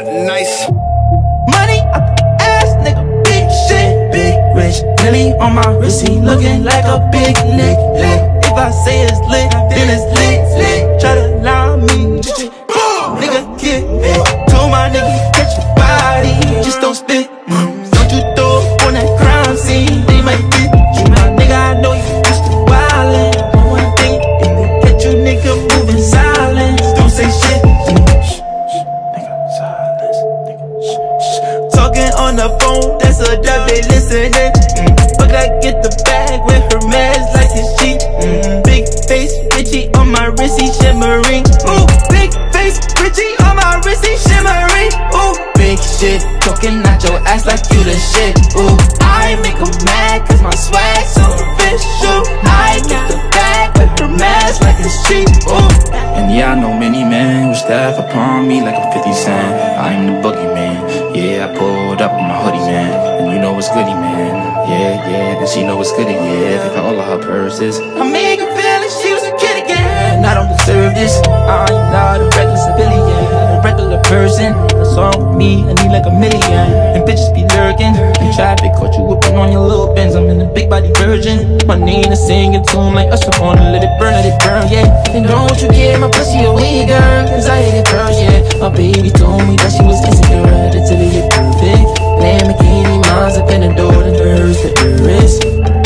nice. Money up the ass, nigga, big shit, big rich. Millie on my wrist, he looking like a big lick, lick. If I say it's lit, then it's lit, lit. Try to lie me, nigga, get it. Told my nigga, catch your body, just don't spit. Don't you throw up on that crime scene, they might get you. My nigga, I know you used to wildin'. One thing, if they catch you, nigga, moving silence. Don't say shit. Nigga, silence. Nigga, talking on the phone, that's a dub, they listening. Fuck, I get the bag with her mask like his cheek. Big face, Richie on my wrist, he shimmering. Ooh, big face, Richie on my wrist, he shimmering. Ooh, big shit, talking at your ass like you the shit. Ooh, I make him mad cause my swag so official. I get the bag with her mask like it's cheap. Ooh. And yeah, I know many men who staff upon me like I'm 50 Cent. I'm the boogeyman. Yeah, I pulled up with my hoodie, man. And you know it's goody, man. Yeah, and she know it's goody, yeah. They got all of her purses. I make her feel like she was a kid again. I don't deserve this. I'm not a regular civilian, a regular person. That's all with me, I need like a million. And bitches be lurking in traffic, caught you whipping on your little Benz. I'm in a big body virgin. My name is singing tune like Usher on it. Let it burn, yeah. And don't you get my pussy away, girl, cause I hate it first, yeah. My baby told me that she was insecure until it get perfect. Lamborghini, mine's up in the door, and hers the is.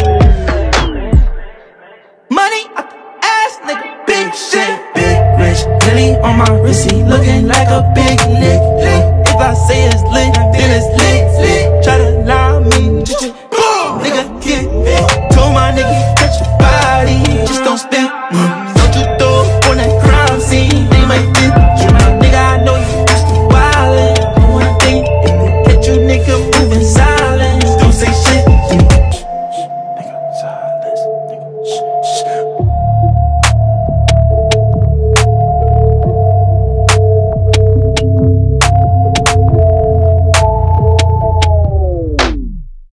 Money up the ass, nigga, big shit, big rich. Millie on my wrist, he looking like a big lick, lick. If I say it's lit, then it's lit, lit. Try to lie me, nigga, get it. Told my nigga, touch your body, just don't spit. Don't you throw up on that crime scene, they might get you. My nigga, I know you used to wildin'. One thing, if they catch you, nigga, moving silent.